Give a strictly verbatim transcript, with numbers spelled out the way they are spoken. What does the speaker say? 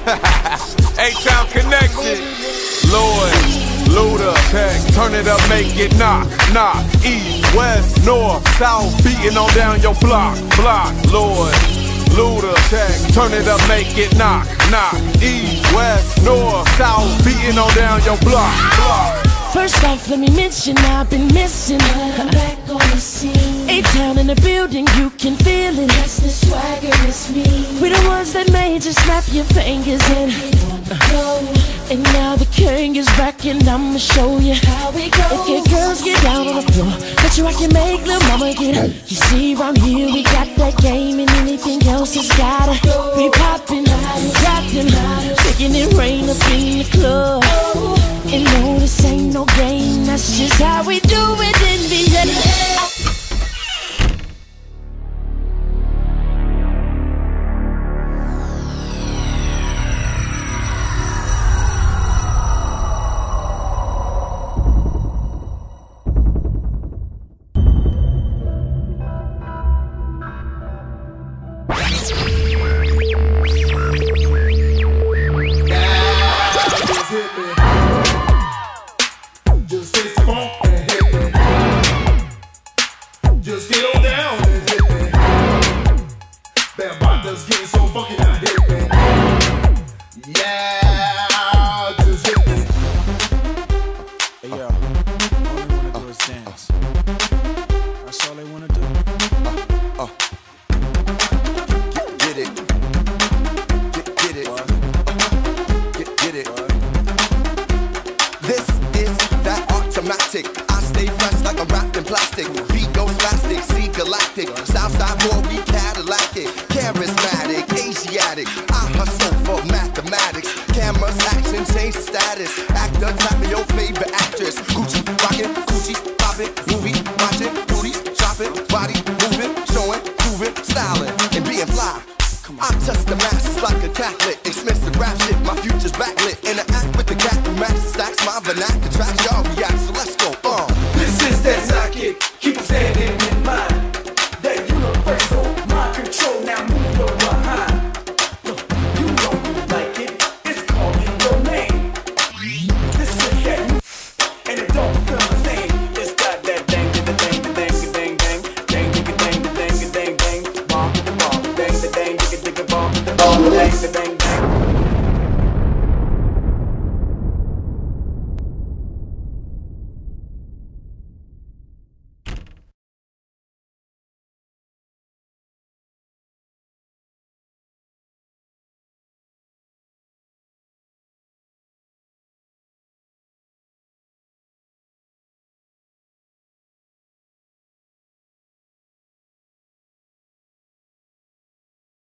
A-Town Connection. Lloyd, Luda, Tech, turn it up, make it knock, knock. East, west, north, south, beating on down your block, block. Lloyd, Luda, Tech, turn it up, make it knock, knock. East, west, north, south, beating on down your block, block. First off, let me mention I've been missing. I'm back on the scene. A-Town in the building, you can feel it. That's the swagger, it's me. We the ones that made you snap your fingers in. And now the king is back and I'ma show you how we go. Okay, girls, get down on the floor. Bet you I can make little mama get up. You see, around here we got that game, and anything else has gotta be poppin', rockin', making it rain up in the club. And no, this ain't no game, that's just how we do it in the end. Just get on down and hit me. Bam, Bata's getting so funky now, hit me. Yeah, just hit me. Hey yo, all they wanna do is dance. That's all they wanna do. Uh, uh. Get, get it. Get, get it. Uh, get, get it. Uh. This is that automatic. I stay fresh like I'm wrapped in plastic. Beat goes plastic, see galactic. Southside boy, we Cadillac-ic. Charismatic, Asiatic. I hustle for mathematics. Cameras, action, change the status. Actor, tapping your favorite actress. Gucci, rockin', Gucci, poppin', movie, watchin', booties, shopping, body, moving, showing, proving, styling, and being fly. I'm just the masses like a Catholic. Expensive rap shit, my future's backlit. Interact with the cat who matches stacks, my vernacular track